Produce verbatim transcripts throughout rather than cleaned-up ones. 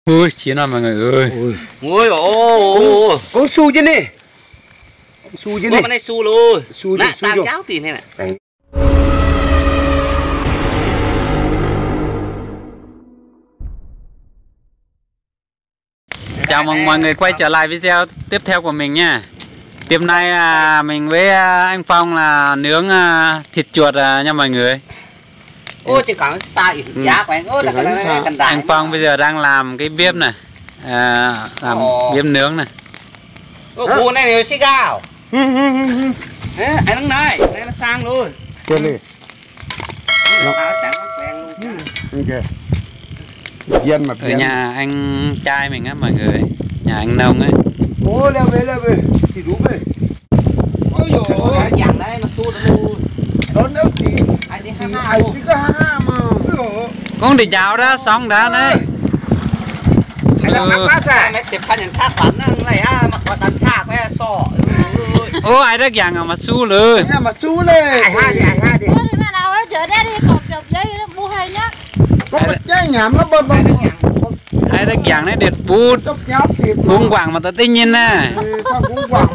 Ui, chiến nào mọi người ơi. Ui, ôi, con su chứ nè. Su chứ nè. Con này su luôn. Su nè, su sao cháo tiền này nè. Chào mừng mọi người quay trở lại video tiếp theo của mình nha. Tiếp nay à, mình với à, anh Phong là nướng à, thịt chuột à, nha mọi người. Ôi, chỉ có sai giá của anh. Ôi, là cái này cần đá. Anh Phong bây giờ đang làm cái bếp này, à, làm Ồ. bếp nướng này. Ôi, cua này là xí gạo. Ê, anh đứng đây, đây nó sang luôn. Quên đi. Nó chẳng quen luôn. Ok. Dân mà Ở nhà anh trai mình á mọi người, nhà anh Nông ấy. Ô, leo về leo về. Chỉ đúng về. Ôi dồi ôi, dặn đây mà su được luôn. Đón đâu chỉ. Ai đi Chỉ ha ha ai luôn. chỉ có ha ha mà. Con đi dạo đó xong đã này. Anh làm cắt cắt ra. Mẹ tiệp khăn nhận thác bắn này á, mà có đánh thác với sọ. Ô ai rất dạng mà su lư. Anh mà su lên. Ai ha đi, ai ha đi. Ủa thì nào ấy chở đây đi cột chụp giấy nó mua hay nhá. Có một trái nhảm nó bơm bơm. Ai rất dạng đấy đẹp bút. Chốc nháp thịt. Buông quảng mà ta tinh nhiên nè. Không cũng quảng.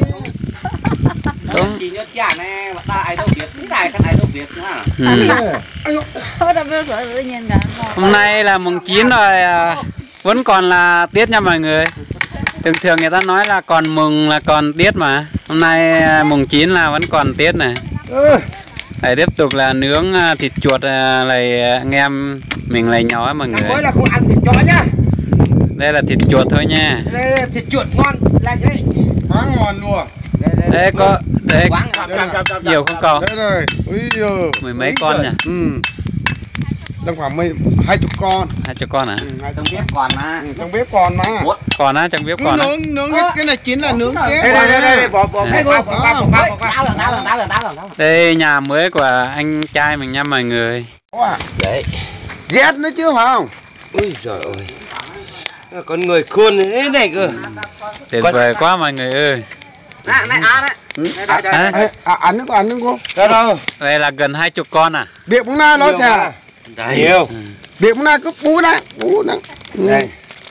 Đúng. Chỉ nhớ chả nè, mà ta ai đâu biết, cái này cái này đâu biết nữa. Ừ. Thôi đâu biết rồi tự nhiên cả. Hôm nay là mùng chín rồi, à, vẫn còn là Tết nha mọi người. Thường thường người ta nói là còn mùng là còn Tết mà. Hôm nay à, mùng chín là vẫn còn Tết này. Để tiếp tục là nướng à, thịt chuột à, này anh em mình lại nhỏ mọi người. Mới là không ăn thịt chó nhá. Đây là thịt chuột thôi nha. Đây là thịt chuột ngon là thế. Quá ngon luôn. Đây có đây Quán nhiều không cậu? Đây rồi. Ui giời. Mười mấy con nhỉ? Ừ. Đang khoảng mấy hai chục con. Hai cho con à? Ừ, hai trong bếp còn mà. trong bếp còn mà. Còn á, trong bếp còn á. Nướng nướng cái, cái này chín là nướng cái. Đây đây đây đây bỏ bỏ À. cái bỏ bỏ bỏ bỏ đáo lần đáo lần đáo lần đáo lần đáo. Đây nhà mới của anh trai mình nha mọi người. Đấy. Z nữa chứ phải không? Ui giời ơi. Con người khôn thế này cơ. Tuyệt vời quá mọi người ơi. À này á đấy. À, À, ăn nó có ăn nó có. Đâu đâu. đây là gần hai chục con à? Việc bún na nó sẽ. Nhiều. Việc bún na cứ bú đó, bú đó. Đây.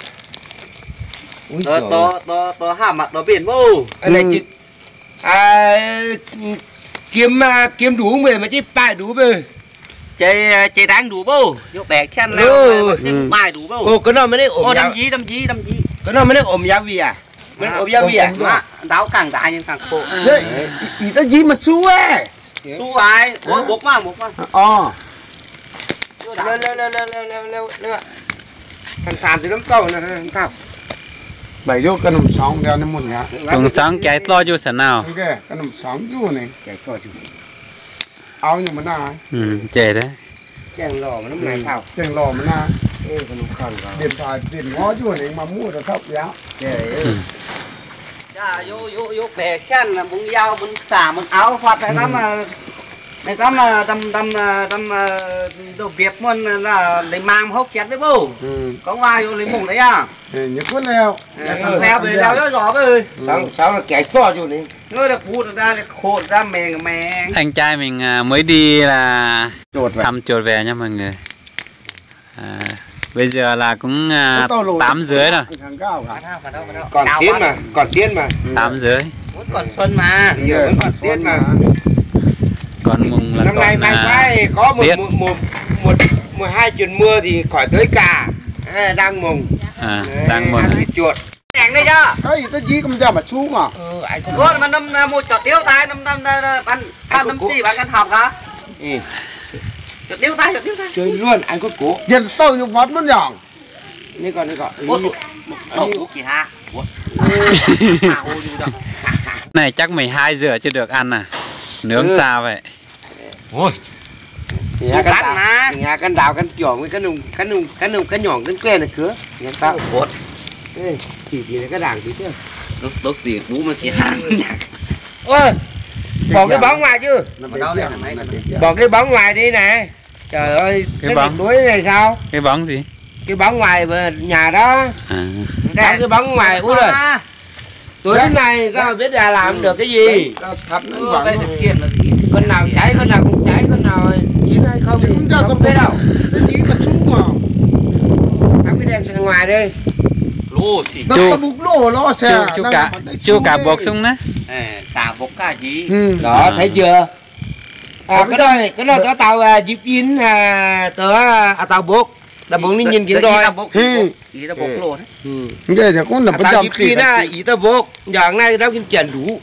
Tớ tớ tớ tớ hàm mặt nó biển vô. Anh này chị à, kiếm kiếm đủ mười mà chứ bài đủ mười Chơi chơi đáng đủ vô. Vô bẻ chăn nào bài đủ vô. ô cái nào mới đấy ổm Ô giá đâm dí đâm dí đâm dí. cái nào mới đấy ổm giá vì à mới ổm giá vì à Mà đáo càng đại nhưng càng khổ. Đấy, ý ta gì mà su ấy. Su ai? Ôi buộc mà buộc mà. Ờ. leo leo leo leo leo leo leo leo thằng thàn thì lắm tàu này thằng thàn Bảy vô cái nằm sóng theo nó một nhá. Cùng sáng cháy to vô sẵn nào. Ok, cái nằm sóng chú này. chạy soi chú Áo nhưng mà na. Ừ, chè đấy. chàng lò mà nó này thảo Chừng lò mà na. ê con nó khăn vào Điện thoại tiền ngó chú này mà mua được thấp giá. Dạ vô vô vô bẻ khen là muốn dao muốn xả muốn áo hoặc là nó mà này có mà đâm đâm đâm đồ Việt muốn là lấy mang hốc chét với bố. Ừ. Có ai vô lấy mùng đấy à? Nhớ cuốn leo. Thằng leo về leo rất rõ ơi. sáng sáng là chạy soi chú này Ngươi được bút ra để khổ ra mè mè. Anh trai mình à, mới đi là Chuột vậy. thăm chuột về nha mọi người. À, bây giờ là cũng à, Tao lùi. tám dưới rồi. Thằng cao cả. còn tiến mà còn tiến mà Tám dưới. Muốn còn xuân mà. nhiều vẫn còn tiến mà Còn mùng là năm nay còn mai à, cái có một biết. một một một một hai chuyện mưa thì khỏi tới cả à, đang mùng à, đang mùng. ăn thịt chuột Đèn đây chưa? Cái gì ta gì cũng ra mà su mà. ừ, anh có Ủa mà năm một trò tiêu tay năm năm ăn ăn năm xì bạn ăn học hả? ừ. Trò tiêu tay trò tiêu tay. chơi luôn anh có cố Giờ tao dùng vót nó nhỏng. นี่ก่อนนี่ก่อน Ủa ủa kỳ ha. Ủa. À ô du đâu. Này chắc mười hai giờ chưa được ăn à? Nướng Ừ. sao vậy? Ôi. nhà căn Cắn đào mà. nhà căn đào căn chỏng với căn nùng căn nùng căn nùng căn nhỏng căn que này cứa nhà tao Ủa. Ê, chỉ chỉ là cái đảng tí chứ Tốt tốt tiền bú mà kỳ ha. ôi bỏ cái bóng ngoài chứ Nó Mà bị đâu đây tiệm, là mấy nó cái bị tiệm. bỏ cái bóng ngoài đi này trời ơi Cái cái bóng? túi này sao Cái bóng gì? cái bóng ngoài mà nhà đó À. đóng cái bóng ngoài ui rồi túi thế này sao biết là làm được cái gì Tao thắp nó Ừ, vàng đây nó. được tiền là gì? con nào cháy con nào không cháy con nào chín hay không thì Cũng ra không con biết đâu Cái gì mà su mà. thằng mới đem sang ngoài đây lô xì đập Chú- tao bục lỗ lo xe chú chú cả chú cả buộc xuống đó cả bốc cả gì ừ. đó thấy chưa à, cái này cái này tao tao dịp in tớ à tao bốc tao bốc nhìn kiến rồi tao bốc ý tao bốc lô đấy vậy thì cũng là một tao trăm dịp xì in á ý tao bốc dạng này tao kinh tiền đủ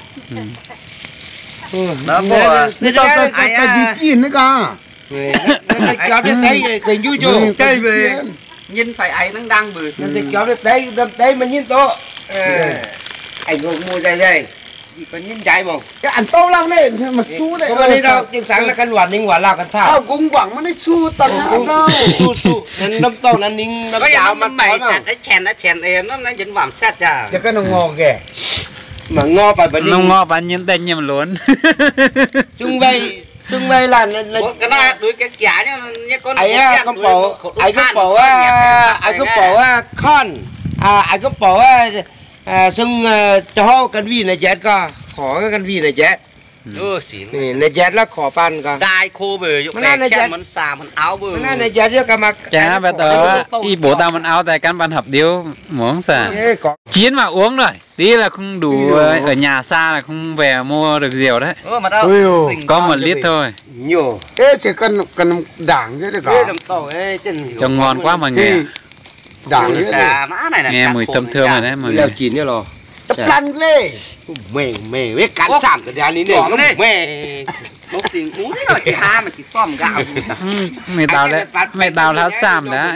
đó người ta ta ta ta dịp in nữa cả nó kéo đến đây cái vui chú chơi về nhìn phải ấy nó đang bự nó kéo đến đây đâm đây mà nhìn to anh ngồi mua đây đây có nhìn trái không cái ăn to lắm đấy mà su đấy có mà đi đâu chừng sáng là căn hoàn ninh hoàn là căn thảo tao cũng quẳng mà nó su tận hạng đâu su su nên năm tàu nó ninh nó có dạo dạo mà mà mày sạch cái chèn nó chèn em nó nó dính vào sát ra cho cái nó ngon kìa mà ngo phải phải nó ngò bán nhân tên nhầm luôn chung vây chung vây là cái này đuôi cái giả nhá nhá con ấy con bảo ấy con bảo ấy con bảo con à ấy con bảo à xung cho căn vi này chết co khó cái căn vi này chết ừ xỉn này này chết là khó pan co đai khô bờ dụng này chèn mình xà mình áo bờ cái này chết cho cả mặt chả bây giờ y bố tao mình áo tại căn bàn hợp điếu muốn xả chiến mà uống rồi tí là không đủ ở nhà xa là không về mua được rượu đấy ừ mà đâu có một lít thôi nhiều thế chỉ cần cần đảng thế được cả làm tàu ấy chân trông ngon quá mà nghe đảng thế cả mã này là nghe mùi thơm thơm rồi đấy mà leo nghe chín nữa rồi tập lăn lên mẹ mẹ biết cắn sảm cái đàn này này mẹ lúc tiền cú thế rồi chị ha mà chị xóm gạo mày tao đấy mày tao là xàm đã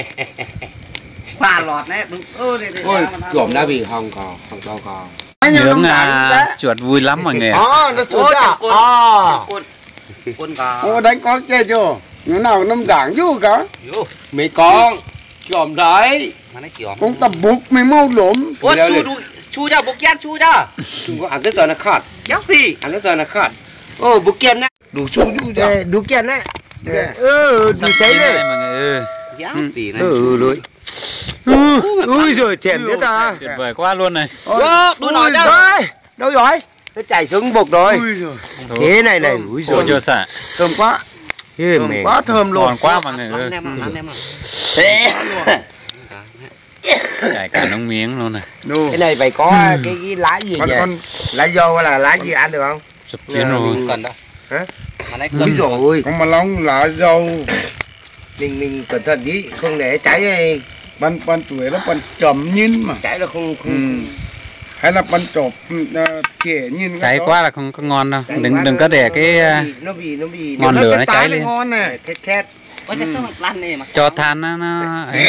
pha lọt đấy đúng ơ đây ôi cổm đã bị hong cò hong to cò nướng à, chuột vui lắm mọi người ạ. ờ nó sụt ra ờ quân quân cò ô đánh con kia chưa nó nào năm đảng vô cả mấy con cổm đấy mà nó kiểu cũng tập bục mày mau lốm ôi chu đu chu ra bốc chén chu ra chúng có ăn tới tờ nó khát kéo gì ăn tới tờ nó khát ô bục kiên đấy đủ su đủ ra đủ kiên đấy ừ đủ sấy Đấy đấy mọi người ừ. kéo gì này ừ lưới ui rồi chèm thế ta Tuyệt vời quá luôn này. ô đuôi nói đâu rồi đâu rồi nó chảy xuống bục rồi thế này này ui Ôi rồi chưa xả. thơm quá thế thơm mẹ quá thơm luôn Ngon quá mọi người ơi. ăn em ăn em Chảy cả nước miếng luôn này. đủ cái này phải có cái, cái lá gì con nhỉ con lá dâu hay là lá gì ăn được không Sụp chiến rồi. cần đâu hả mà này ui cần rồi con mà long lá dâu mình mình cẩn thận đi không để cháy này ban ban tuổi nó ban chấm nhìn mà cháy là không ừ. không hay là ban chộp kể nhìn Cháy quá là không có ngon đâu. Đừng đừng có để cái nó bị nó bị ngọn lửa nó cháy lên. ngon này khét khét có cái sao lăn này mà Cho than nó nó ấy.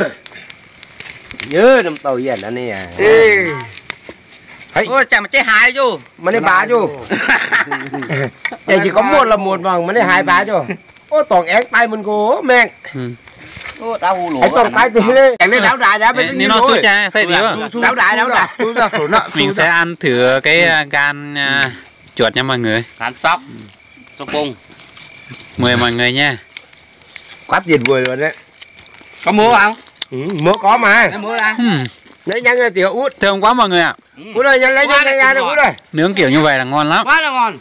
nhớ đâm tàu gì đó nè à ôi chả mà chơi hại vô mà này bá vô đây chỉ có một là một mà mà này hai bá vô ô toàn ép tay mình cố men ô đau hù lỗ anh toàn tay từ lên anh lên đảo đại ra bên Nên nó sốt cha thấy điều à? đảo đại đảo đại chú ra khổ nợ Mình sẽ ăn thử cái à, gan à, chuột nha mọi người. cán sóc sóc bông Mời mọi người nha. quá tuyệt vời luôn đấy có mua không mua có mà em mua ăn Ừm, lấy nhăn cái tiểu út thơm quá mọi người ạ. út ơi lấy nhăn cái nhăn được út ơi Nướng kiểu như vậy là ngon lắm. quá là ngon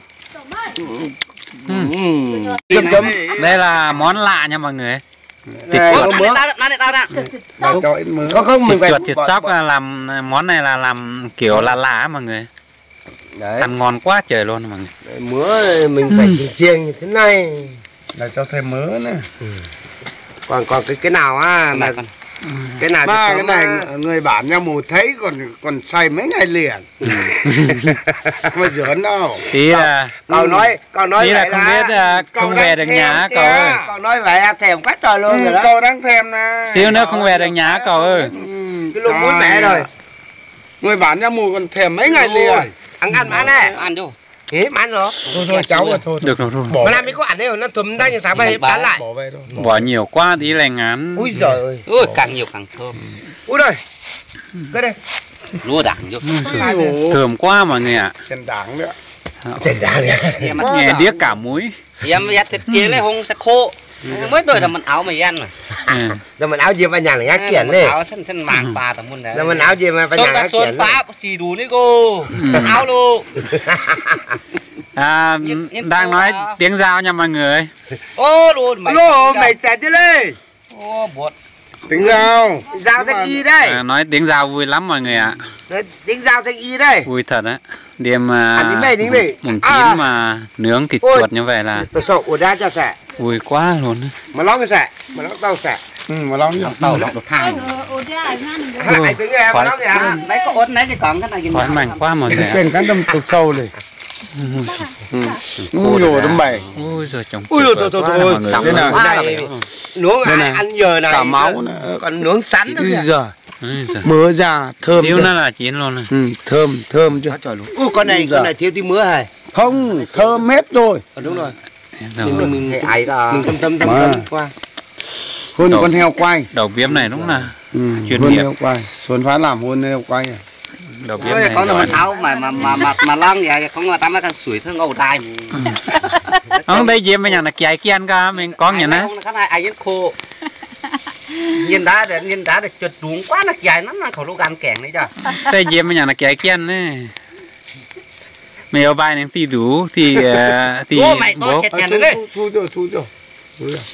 chấm chấm Đây là món lạ nha mọi người. thịt ô chuột ăn tao ăn tao nè Bà cho ít mỡ có không mình Thịt phải chuột thịt sóc là làm món này là làm kiểu lạ lạ á mọi người. đấy Ăn ngon quá trời luôn mọi người. mỡ mình phải chiên chiên như thế này là cho thêm mỡ nữa còn còn cái cái nào á mà cái nào ba thì cái sớm này á. người bản nha mù thấy còn còn xay mấy ngày liền mà giỡn đâu Tí là cậu nói cậu nói tí là vậy không là biết à, cậu không đang về được thèm nhà kìa. cậu ơi. cậu nói vậy là thèm quá trời luôn ừ, rồi đó cậu đang thèm nè Xíu nữa không về được nhà cậu ơi. ừ, cái lúc muốn mẹ rồi người bản nha mù còn thèm mấy ngày liền ăn ăn mà ăn nè ăn vô thế mà ăn rồi thôi thôi cháu rồi thôi Được rồi thôi. bỏ mà làm mấy có ăn đấy rồi nó thùm ra như sáng bay bán lại bỏ về thôi Bỏ nhiều quá tí là ngán. ui giời ơi ôi càng nhiều càng thơm ui đây cái đây lúa đảng vô Thơm quá mọi người ạ. chân đảng nữa chèn đá này em ăn Nghe điếc cả mũi. em ăn thịt kia lấy hông sẽ khô mới đời là mình áo mày ăn rồi Ừ. rồi mình áo gì vào nhà này ngắt kiển đi áo thân thân màng tà tầm môn đấy rồi mình áo gì mà vào tôi nhà đã ngắt xuân kiển phá chỉ đủ đấy cô áo luôn À, đang nói tiếng Dao nha mọi người. ô luôn mày lô mày xẹt đi lên ô buột Tiếng dao. Dao thanh y đây. À, nói tiếng Dao vui lắm mọi người ạ. Tiếng dao thanh y đây. Vui thật á. Đêm À, tiếng này, tiếng này. mùng À. chín mà nướng thịt Ôi. chuột như vậy là Tôi sợ ủa ra cho sẻ. vui quá luôn á. Mà lóng cái sẻ. Mà lóng tao sẻ. Ừ, mà lóng nhỉ. tàu lọc được thang Ủa thế ai ngăn được? Ha, anh tiếng em mà lóng kìa. đấy có ốt đấy thì còn cái này gì Khói mạnh quá mọi người ạ. Trên cán đâm tục sâu này. Ui rồi đâm bảy. Ui giời chồng. Ui tuyệt rồi, vời thôi, quá thôi, mọi người. thôi. Thế nào? quá là Này, béo. nướng Đây ai này. ăn giờ này. Cả máu nữa. Còn nướng sắn nữa Ui kìa. giời. Ui giời. Mỡ ra thơm. Xíu chưa? nữa là chín luôn này. Ừ, thơm thơm chưa? Trời luôn. Ui con này, Ui giời. con này thiếu tí mứa hả? Không, thơm hết rồi. Còn đúng rồi. Rồi. Mình mình Cái ấy là mình thâm thâm thâm Mà. thâm qua. Hôn Đồ. con heo quay. Đầu bếp này đúng là Ừ, chuyên hôn nghiệp. heo quay. Xuân phá làm hôn heo quay à. đầu bếp Ôi, này con nó giỏi mà tháo mà mà mà mà mà lăng vậy không mà tắm cái sủi thương ngầu đai không đây diêm bây giờ là chạy kiên ca mình có nhà nó không cái này ai rất khô nhìn đá để nhìn đá để chật đúng quá nó dài lắm là khẩu lô gan kẻng đấy chứ đây diêm bây giờ là chạy kiên đấy mày ở bài này thì đủ thì ờ, thì Ô, mày có bố thịt À, nhà chú, nó đấy chú, chú, chú, chú, chú. Chú rồi.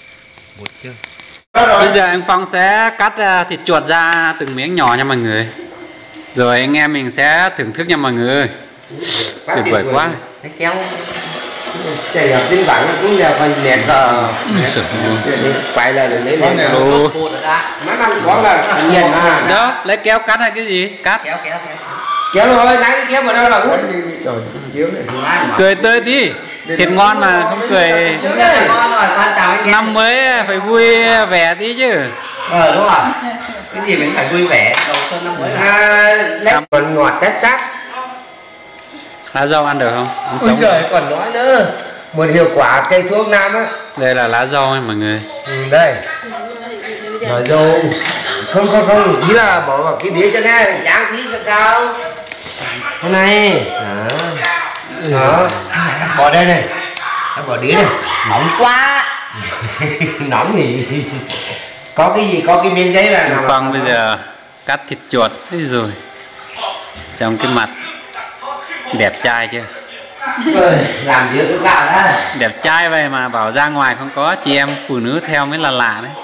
bây giờ anh Phong sẽ cắt ờ, thịt chuột ra từng miếng nhỏ nha mọi người rồi anh em mình sẽ thưởng thức nha mọi người tuyệt vời quá cái kéo Chạy gặp tin vắng cũng đều phải nẹt cờ. sực Quay lại để lấy Con này lên. là- đồ khô rồi đó Má năm có là nhìn à. đó lấy kéo cắt hay cái gì cắt kéo kéo kéo Kéo rồi, nãy cái kéo vào đâu là út. Đi, đi, trời, chiếu này. cười tươi đi thịt ngon mà không cười Chúng ta là ngon rồi quan trọng anh năm mới phải vui vẻ tí chứ ờ đúng rồi cái gì mình phải vui vẻ đầu xuân năm mới là À, lấy còn ngọt chát chát. lá rau ăn được không ăn Ôi sống giời còn nói nữa. Một hiệu quả cây thuốc nam á. đây là lá rau nha mọi người Ừ, đây. Rồi dâu. Không không không, ý là bỏ vào cái đĩa cho nên tráng tí sao cao. Thế này. Đó. Đó. Bỏ đây này. Em bỏ đĩa này. nóng quá Nóng thì có cái gì có cái miếng giấy là anh Phong bây giờ cắt thịt chuột thế rồi trong cái mặt đẹp trai chưa Ơi, làm việc cũng gạo đó. đẹp trai vậy mà bảo ra ngoài không có chị em phụ nữ theo mới là lạ đấy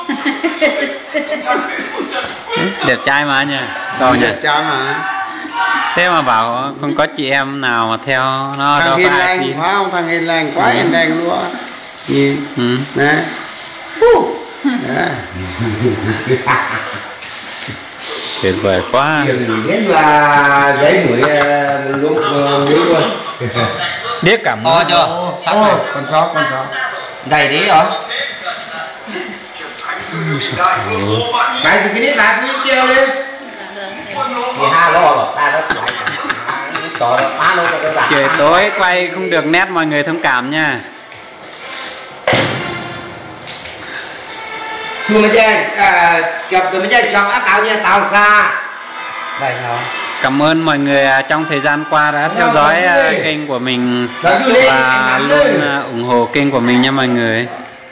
đẹp trai mà nhỉ đâu nhỉ Cha mà. thế mà bảo không có chị em nào mà theo nó Thằng đâu hiền có ai lành tin phải không? Thằng hiền lành quá Ừ. hiền lành luôn. Nhìn. ừ. Nè. Nè. tuyệt vời quá Biết là giấy mũi luôn miếng luôn. biết cảm to chưa sắc này Con sót, con sót. đầy đi rồi Cái thì cái nít lại cứ kêu lên. thì hai lô rồi ta đó to đó phá luôn rồi đó trời tối quay không được nét mọi người thông cảm nha Xuống bên trên, à, chụp từ bên trên chụp áp tạo nha tàu ra. đây nó cảm ơn mọi người à, trong thời gian qua đã theo dõi à, kênh của mình và luôn à, ủng hộ kênh của mình nha mọi người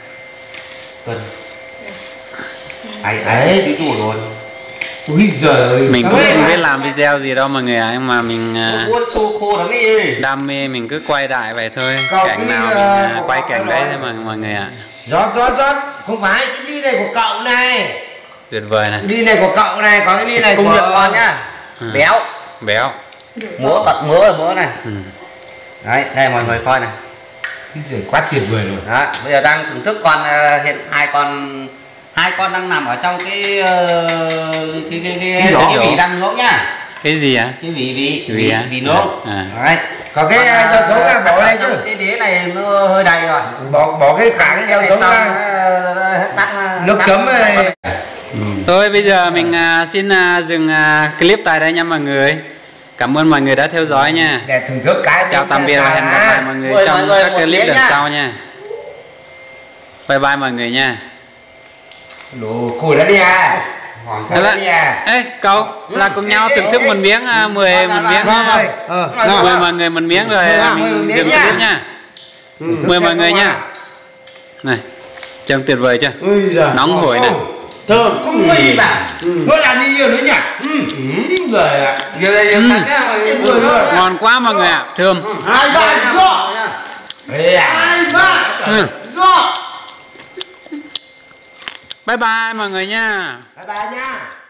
ai ai chứ chủ rồi Ui giời. mình cũng không biết làm video gì đâu mọi người ạ nhưng mà mình à, buôn xô khô lắm đi đam mê mình cứ quay đại vậy thôi Cậu cảnh cứ, nào mình ờ, à, quay cảnh đấy thôi mà mọi người ạ Rót rót rót. Không phải cái ly này của cậu này. tuyệt vời này Ly này của cậu này, có cái ly này công của... nhận ngon nhá Ừ. béo béo múa tật múa rồi múa này ừ. đấy đây mọi người coi này Cái gì quá tuyệt vời luôn. đó bây giờ đang thưởng thức con ờ, hiện hai con hai con đang nằm ở trong cái ờ, cái cái cái, cái, giỏ. cái vị đang nướng nhá cái gì ạ cái vị vị Vị vị, à? vị nướng À. đấy Có cái Còn, à, ờ, rau sống ra bỏ đây trong chứ. cái đĩa này nó hơi đầy rồi Bỏ bỏ cái kháng rau sống ra. tắt Nước chấm này. thôi bây giờ mình à, xin à, dừng à, clip tại đây nha mọi người cảm ơn mọi người đã theo dõi nha Để thưởng thức cái. chào tạm biệt và hẹn gặp lại mọi người Mời trong mọi người các một clip miếng lần nha. sau nha bye bye mọi người nha Đồ cùi đã đi à. Hoàng Thế là, đi à. ê cậu là cùng nhau thưởng thức một miếng à, mười một miếng Vâng ơi. Ờ, Nào. mười mọi người một miếng rồi Vâng, mình mười dừng miếng clip nha. nha mười mọi người nha này trông tuyệt vời chưa Ui giời. nóng hổi này Thơm cũng gì mà. Nó làm đi nhiều nữa nhỉ. Ừ. Rồi ạ. giờ đây Ừ. giờ tắt cái Vừa rồi. ngon quá mọi người ạ thơm Hai ba rõ. Hai ba ừ. rõ. Bye bye mọi người nha. Bye bye nha.